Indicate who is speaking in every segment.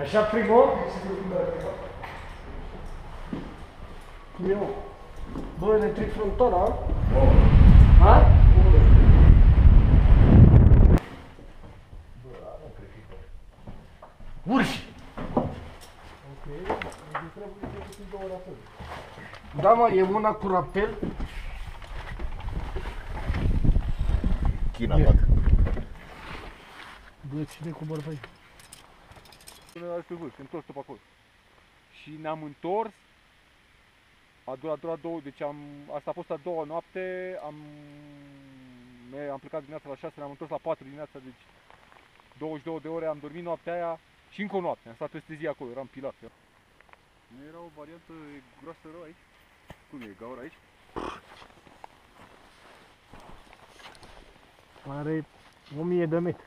Speaker 1: Așa frigor? Cum eu? Bă, electric frontal, a? Ha? Bă, nu cred că urși! Ok, îmi trebuie să puțin 2 ore atât. Da, mă, e una cu rapel.
Speaker 2: China, bag.
Speaker 1: Bă, ține cu bărbai.
Speaker 3: Până la pe vârf, întors pe acolo. Și ne-am întors. A durat două, deci asta a fost a doua noapte, am plecat dimineața la 6, ne-am întors la 4 dimineața, deci 22 de ore, am dormit noaptea aia și încă o noapte, am stat peste zi acolo, eram pilat. Nu era o variantă groasă rău aici? Cum e, gaura aici?
Speaker 1: Are 1000 de metri.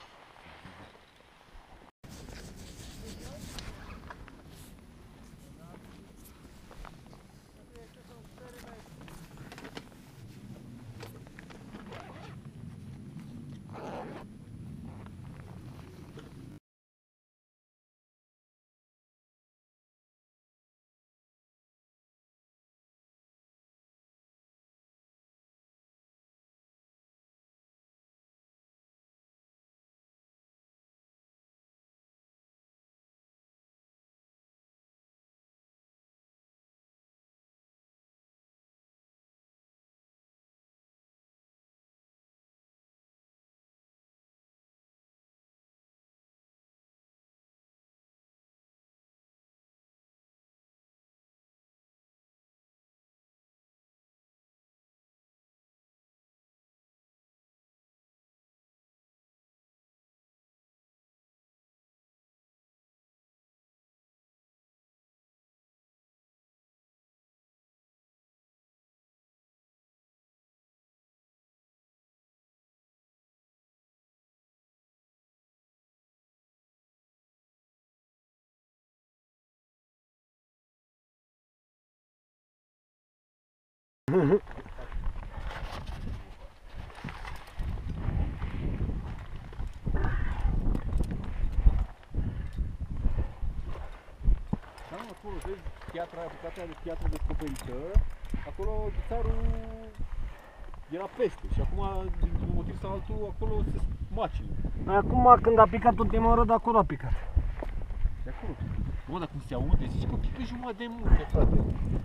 Speaker 3: Da, acolo, vezi, piatra aia, bucata aia de piatră descoperită, acolo țarul era peste și acum, dintr-un motiv sau altul, acolo se macine.
Speaker 1: Acum, când a picat ultima oră, de acolo a picat.
Speaker 3: De acolo. Bă, dar cum se aude, zici că pică jumătate de munte, frate.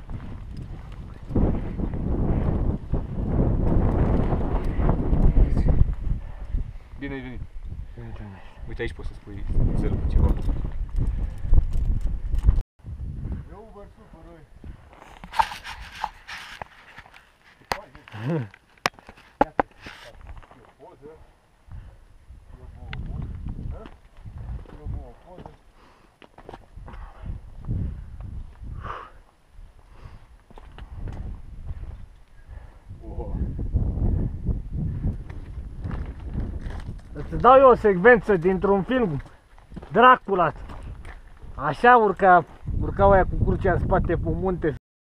Speaker 3: Bine ai venit. Uite aici poți să spui țelul ceva.
Speaker 2: Eu vă supăr, oi.
Speaker 3: Iată, e o poză. Eu vă o poză. Eu vă o poză.
Speaker 1: Îți dau eu o secvență dintr-un film, Dracula. Așa urcau aia cu crucea în spate pe munte.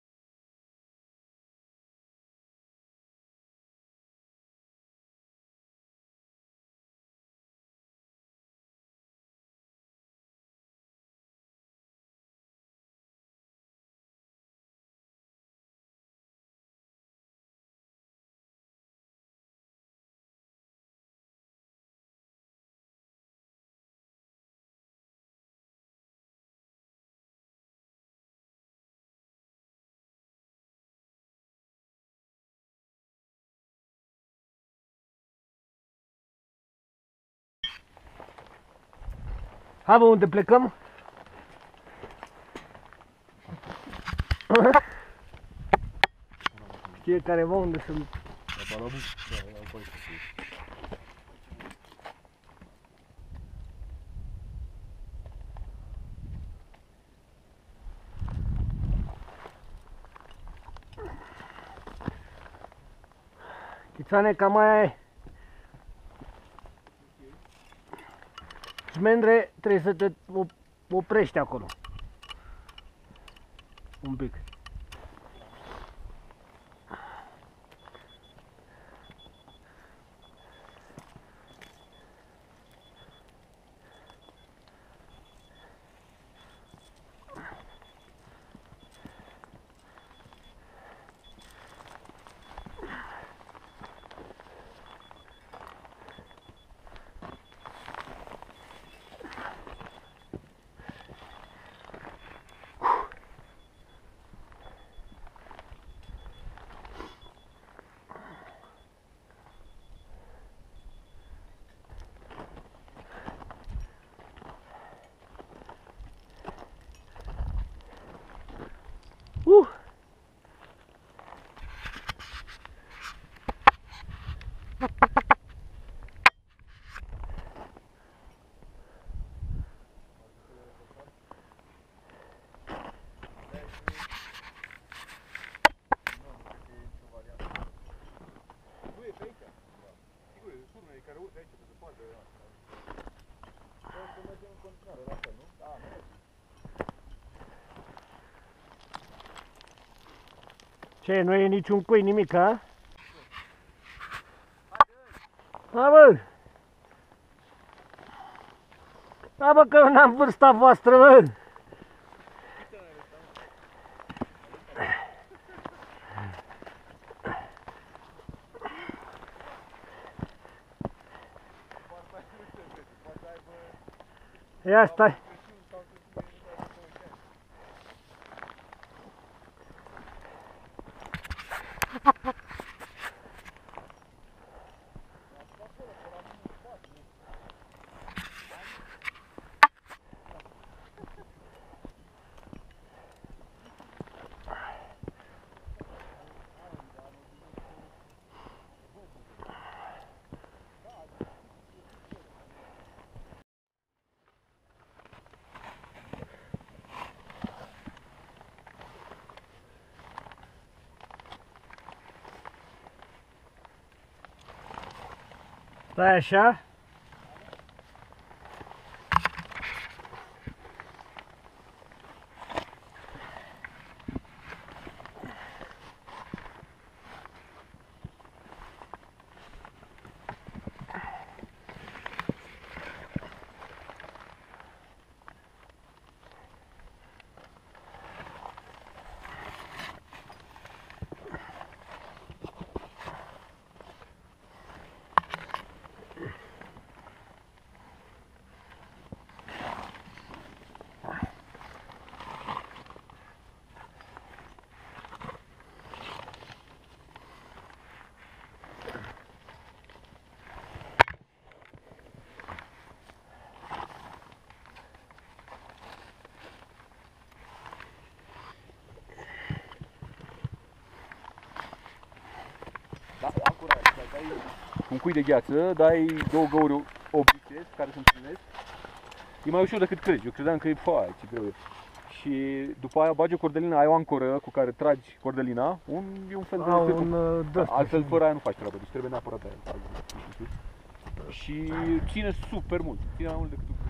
Speaker 1: Hai bă, unde plecăm? Știe careva unde sunt.
Speaker 2: La Balabu? Da, la Alcoic.
Speaker 1: Chițane, cam aia e. Șmendre, trebuie să te oprești acolo. Un pic. Ce, nu e niciun cui, nimic, a? Da, bă! Da, bă, că eu n-am vârsta voastră, bă! Ia stai! Stai așa.
Speaker 3: Da, acurat, dacă ai un cui de gheață, dai două găuri obișnuite care se întâlnesc. E mai ușor decât crezi. Eu credeam că e foaie, ce greu e. Și după aia bagi o cordelină, ai o ancoră cu care tragi cordelina, e un fel de altfel fără aia nu faci treabă, deci trebuie neapărat aia. Și ține super mult, ține mai mult decât un cui.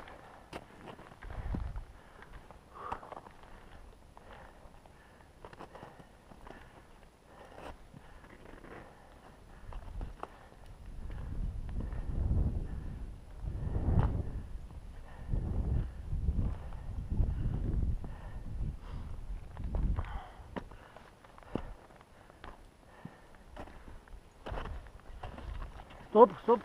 Speaker 1: Stop, stop.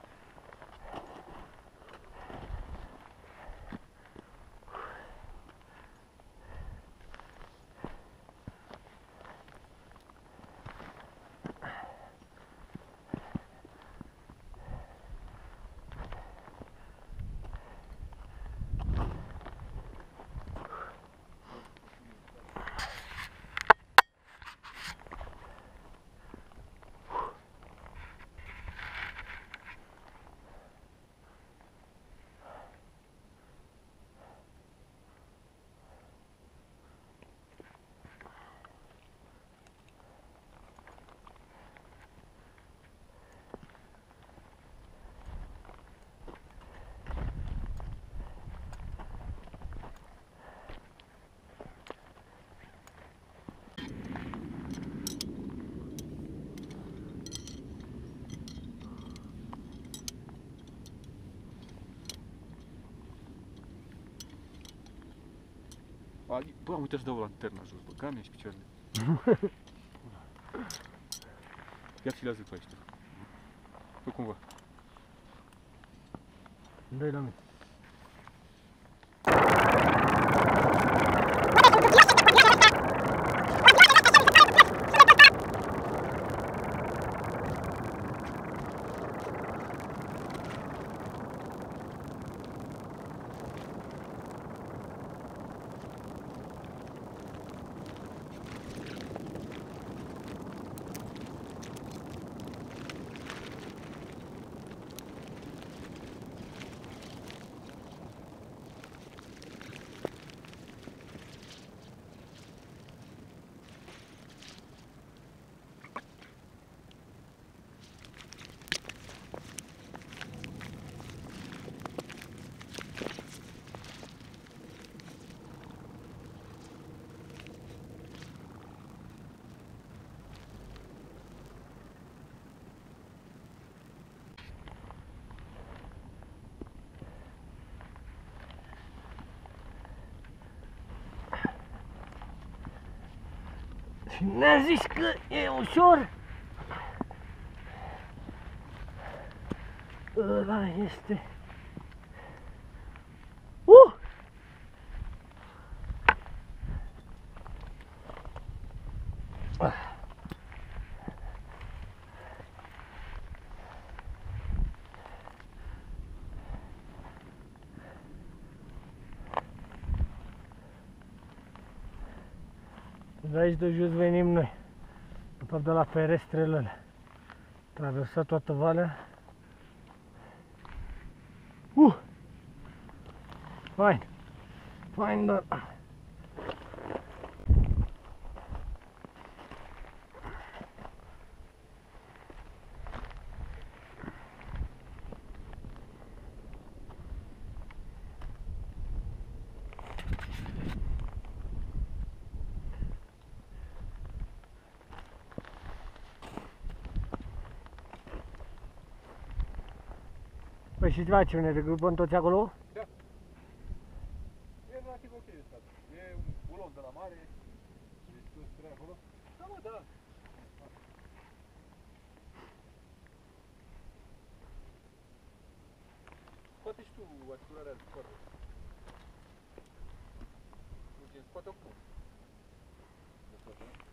Speaker 3: Bă, am uitat să dau lanterna jos, bă, gamea și picioarele. Ia filează tu aici. Fă cumva.
Speaker 1: Dă-i la mine. Și ne-a zis că e ușor. Ăla este. De aici de jos venim noi, de fapt de la ferestrele alea. Traversat toată valea. Fain, fain, dar... Păi și ce ne regrupăm toți acolo?
Speaker 3: Da. E relativ ok de stat. E un bulon de la mare, deci toți trei acolo. Da, mă, da. Scoate și tu asigurarea de scoate. Uite, scoate o cum. De scoate, nu?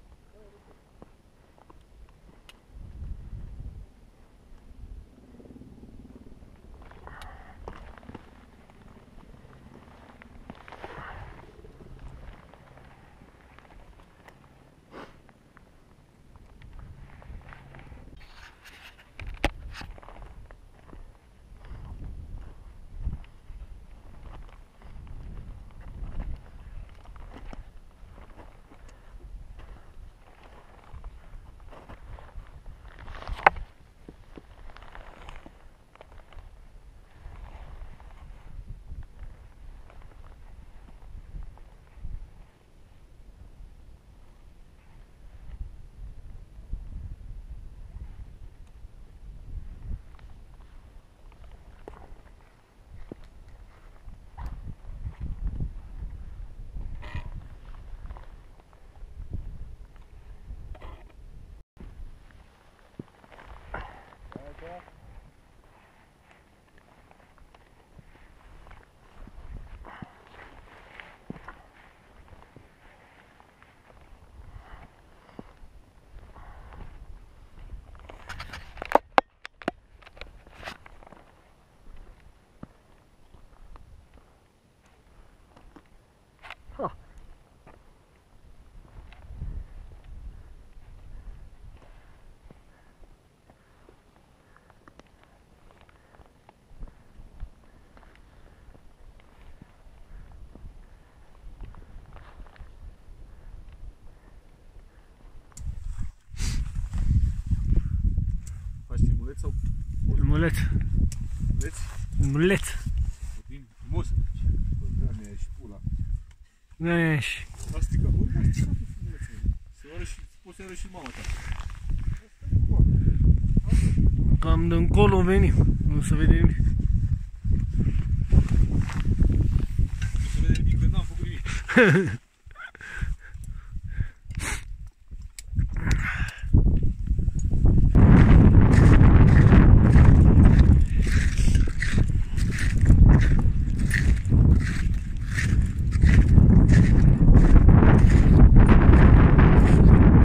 Speaker 2: Muleț sau?
Speaker 1: Muleț.
Speaker 2: Muleț?
Speaker 1: Muleț.
Speaker 2: Din frumos. Bă, da, mi-a și pula.
Speaker 1: Ne și.
Speaker 2: A stricat, bă, m-a stricat pe frumulețe. Poți să-i arăși și mama ta.
Speaker 1: Cam de încolo venim. Nu se vede nimic.
Speaker 2: Nu se vede nimic, că n-am făcut nimic.